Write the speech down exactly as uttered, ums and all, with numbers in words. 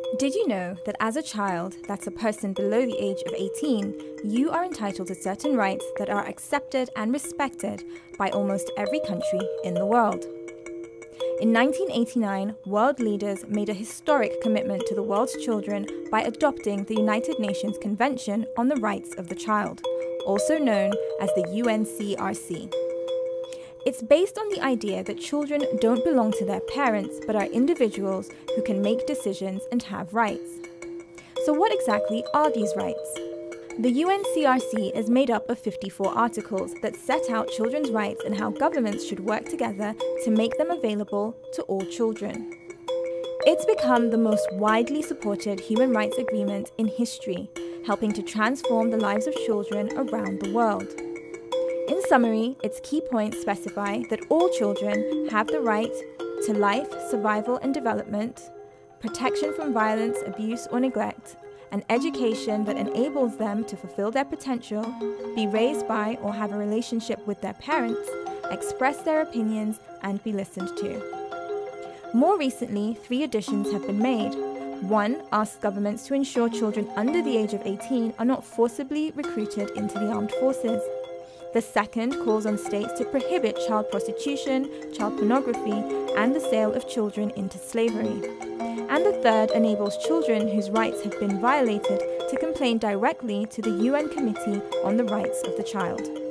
Did you know that as a child, that's a person below the age of eighteen, you are entitled to certain rights that are accepted and respected by almost every country in the world? In nineteen eighty-nine, world leaders made a historic commitment to the world's children by adopting the United Nations Convention on the Rights of the Child, also known as the U N C R C. It's based on the idea that children don't belong to their parents but are individuals who can make decisions and have rights. So what exactly are these rights? The U N C R C is made up of fifty-four articles that set out children's rights and how governments should work together to make them available to all children. It's become the most widely supported human rights agreement in history, helping to transform the lives of children around the world. In summary, its key points specify that all children have the right to life, survival and development, protection from violence, abuse or neglect, an education that enables them to fulfill their potential, be raised by or have a relationship with their parents, express their opinions, and be listened to. More recently, three additions have been made. One asks governments to ensure children under the age of eighteen are not forcibly recruited into the armed forces. The second calls on states to prohibit child prostitution, child pornography, and the sale of children into slavery. And the third enables children whose rights have been violated to complain directly to the U N Committee on the Rights of the Child.